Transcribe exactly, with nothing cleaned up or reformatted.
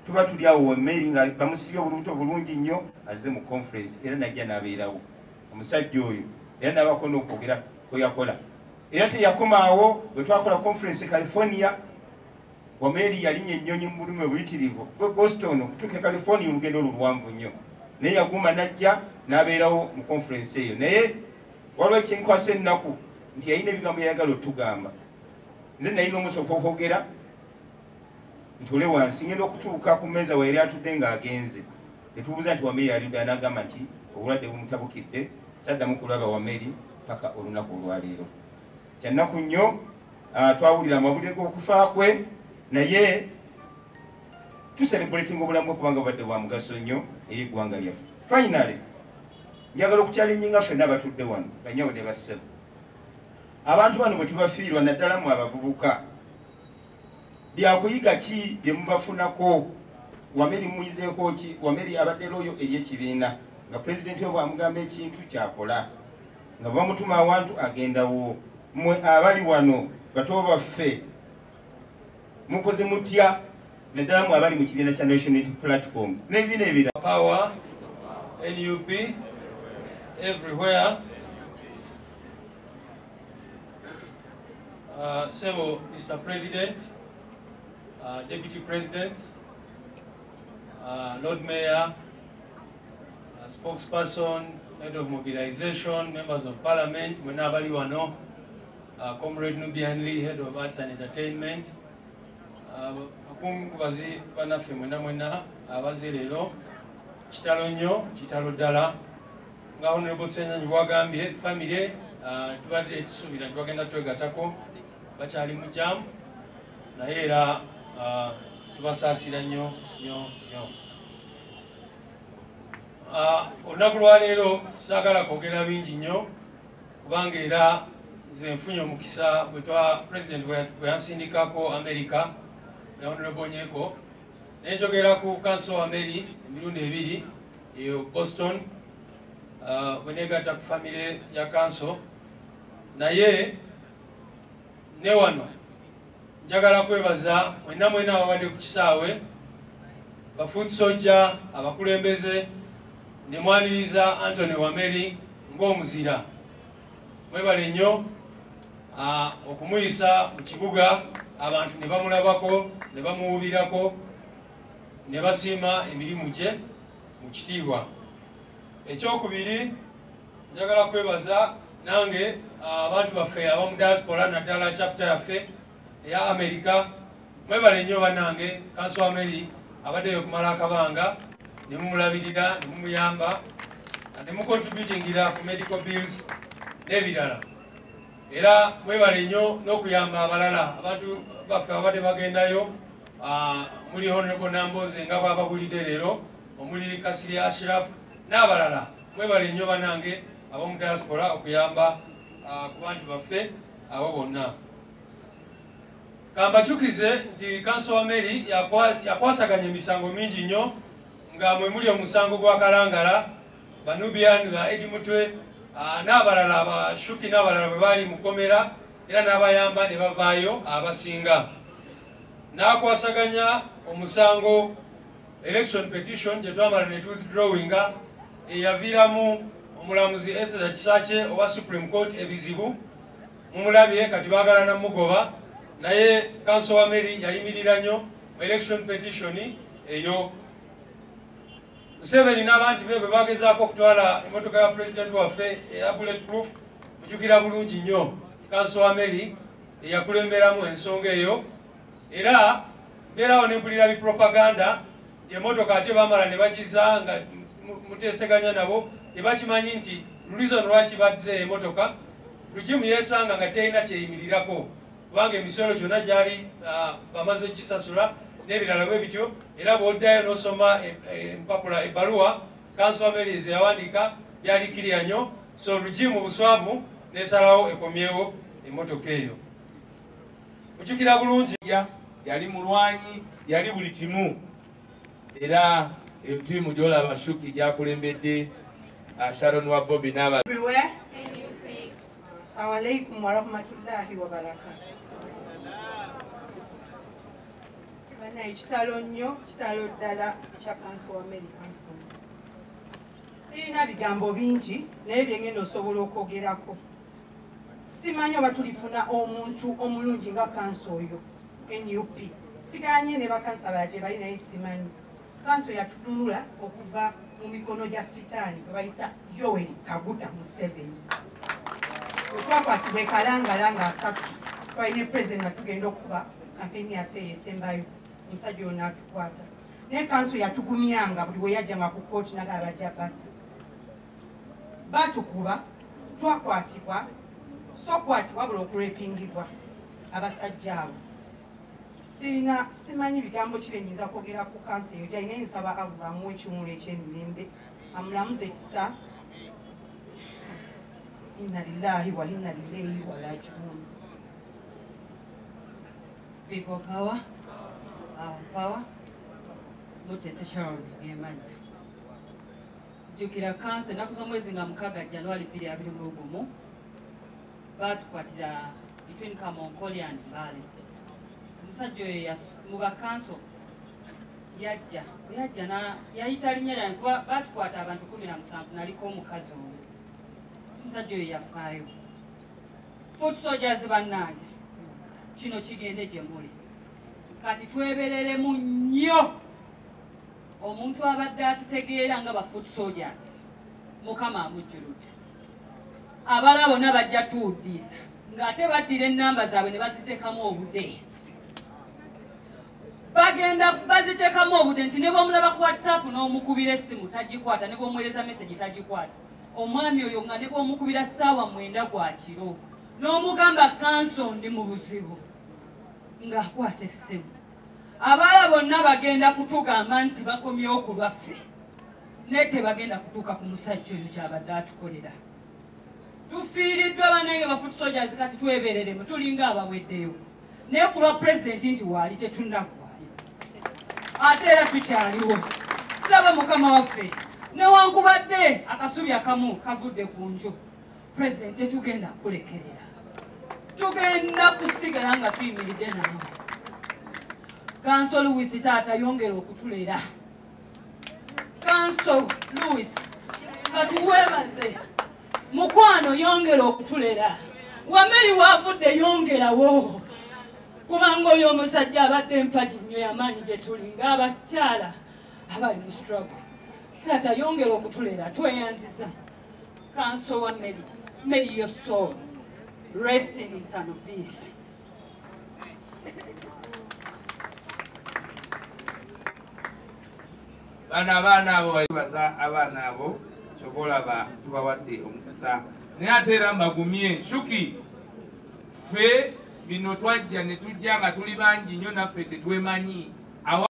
tuba tuli awo Wameli nga bamusibye obulubuto bulungi nnyo azze mu conference era najja n'abeerawo omusajja oyo era n'abako n'okwogera kwe yakola era teyakomaawo bwe twakola conference California Wameli yalinnya ennyonyi mu bulumi obuyitirivu Boston okutuuka e California olugendo luwanvu nnyo naye yaguma najja n'abeerawo mu conference eyo naye waliwo ekinkwasa ennaku nti yalina ebigambo yayagala otugamba nze nalina omusooka okwogera ntule wansi ngenda okutuuka ku mmeeza we yali atudde ng'agenze etubuuza nti Wameli alidde n'agamba nti obulwadde bumutabukidde saddamu kulaba Wameli paka olunaku olwaleero kyannaku nnyo twawulira amawulire g'okufa kwe naye tuselebrating obulamu bwe kubanga obadde bwa mugaso nnyo eri eggwanga lyaffe. Finally njagala okukyalinnyinga ffenna abatudde wano banyawo ne bassebo abantu bano bwe tubafiirwa naddala mu abavubuka byakuyiga ki bye mubafunako Wameli muyizeeko ki Wameli abadde loyo ery'ekibiina nga pulezidenti we bwamugamba ekintu kyakola nga bamutuma awantu agendawo mmwe abali wano bato baffe mukoze mutya naddala mu abali mu kibiina kya National Unity Platform n'ebibiina ebirala Power N U P everywhere. Uh, so, Mister President, uh, Deputy Presidents, uh, Lord Mayor, uh, Spokesperson, Head of Mobilization, Members of Parliament, N'aBawaala, uh, Comrade Nubianli, Head of Arts and Entertainment, Akumbazi Panafe Mwena Mwena, Abazilelo, Kitalo Nyo, Kitalo Dala, nga Honorable Senya Njwagambye, family, tubadde tusuubira twagenda twegatako bakyali mu jam naye era tubasaasira nnyo nnyo nnyo. Olunaku lwaleero saagala kwogera bingi nnyo kubanga era nze nfunye omukisa bwe twa President bwe yansindikako America ne Honorable Nyeko ne njogera ku Council Wameli emirundi ebiri eyo Boston bwe neegatta ku family ya Council naye ne wano njagala kwebaza mwenna mwena ababadde ku kisaawe bafuuti sojja abakulembeze ne mwaniriza Anthony Wameli ng'omuzira mwebale nnyo okumuyisa mu kibuga abantu ne bamulabako ne bamuwubirako ne basiima emirimu gye mu kitiibwa. Ekyokubiri njagala kwebaza nange abantu baffe abamu diaspora naddala chapter yaffe eya America mwebale nnyo bannange Council Wameli abaddeyo okumala akabanga ne mumulabirira ne mumuyamba ne mucontributingira ku medical bills n'ebirala era mwebale nnyo n'okuyamba abalala abantu baffe abadde bagendayo muli Honorable Namboze nga bw'ababulidde leero omuli Kasiri Ashraf n'abalala mwebale nnyo bannange abamu diaspora okuyamba ku bantu baffe abo bonna. Kambakyukize nti Council Wameli yakwasaganya emisango mingi nnyo nga mwe muli omusango gwa Kalangala Banubian ba Edi Mutwe n'abalala abashuki n'abalala bwe baali mu kkomera era n'abayamba ne bavaayo abasinga. N'akwasaganya omusango election petition gye twamala ne withdrawinga eyaviiramu omulamuzi Esther Kisaakye owa Supreme Court ebizibu mumulabye kati baagala namugoba naye Council Wameli yayimirira nnyo mu election petition eyo. Museveni n'abantu be bwe bagezaako okutwala emmotoka ya president waffe eya bulletproof mujjukira bulungi nnyo Council Wameli eyakulemberamu ensonga eyo era mbeerawo ne mpulira bipropaganda nti emmotoka ate baamala ne bagiza nga muteeseganya nabo tebakimanyi nti reason lwaki bazze emmotoka lukimu yeesanga nga terina kyeyimirirako kubanga emisolo gyonna gyali bamaze gisasula n'ebirala bwe bityo era bw'oddayo n'osoma empapula ebbaluwa Council Wameli ze yawandiika byali kiriya nnyo so lukimu buswavu n'esalawo ekomyewo emmotoka eyo. Mujjukira bulungi yali mulwanyi yali buli kimu era etiimu gy'olaba Shuki gyakulembedde Sharon wa Bobby n'aba everywhere. Assalamu alaikum wa rahmatullahi wa barakatuh. bana ekitalo nnyo kitalo ddala kya kanso Wameli. Sirina bigambo bingi naye byengenda osobola okwogerako. Simanyi oba tulifuna omuntu omulungi nga kanso oyo N U P. Siganye ne bakansa baje bali naye simanyi. Kanso yatutunula okuva mu mikono gya sitaani gwe bayita Yoweri Kaguta Museveni. Twakwatibwa ekalangalanga asatu twalina pulezidenti nga tugenda okuba kampeni yaffe eyesembayo omusajja ono atukwata. Naye kanso yatugumyanga buli we yajjanga ku kooti naga bajja batu. Batukuba twakwatibwa so kwatibwa buli okurepingibwa abasajja abo. Sina simanyi bigambo ki byenyinza kwogera ku kanso eyo gyalina ensaba Allah amuwa ekiwumulo eky'emirembe amulamuze ekisa. Inna lillahi wa inna ilaihi raji'un. People power, our power, mutese Sharon Yemani. Jukira kanso naku z'omwezi nga mukaaga January bbiri abiri mu lugumu batukwatira between Kamonkoli and Mbale. Omusajja oyo mu bakanso yajja yajja na yayita linnya lyange kuba batukwata abantu kumi na musanvu naliko omukazi oyo. Omusajja oyo yafaayo. Foot soldiers bannange kino kigende gye muli kati twebereremu nnyo omuntu abadde atutegeera nga ba foot soldiers mukama amujjuludde. Abala bonna bajja tuwuddiisa ng'ate baddira ennamba zaabwe ne baziteekamu obudde. Bagenda baziteekamu obudde nti ne bw'omulaba ku WhatsApp n'omukubira essimu tagikwata, ne bw'omuweereza message tagikwata. Omwami oyo nga ne bw'omukubira ssaawa mwenda gwa kiro n'omugamba kanso ndi mu buzibu ng'akwata essimu. Abala bonna bagenda kutugamba nti bakomyewo ku lwaffe naye tebagenda kutuuka ku musajja oyo kyabadde atukolera. Tufiiriddwa bannange ba foot soldiers kati twebereremu tulinga abaweddeyo naye ku lwa pulezidenti nti waali tetunnagwayo ate era tukyaliwo. Saba mukama waffe newankubadde akasubi akamu kavudde ku nju pulezidenti tetugenda kulekerera, tugenda kusigala nga tuyimiridde naye. Kanso Lowis taata yongera okutulera. Kanso Lowis katuweebaze. Mukwano yongera okutulera. Wameli waavudde yongerawo. Kubanga oyo omusajja abadde mpagi nnyo y'amaanyi gye tuli ng'abakyala abali mu struggle. Taata yongera okutulera tweyanziza. Kanso Wameli, may your soul rest in eternal peace. Bana abaana abo baza abaana abo kyobolaba tubawadde omukisa naye ate era mbagumye shuki ffe bino twajja ne tujja nga tuli bangi nnyo naffe tetwemanyi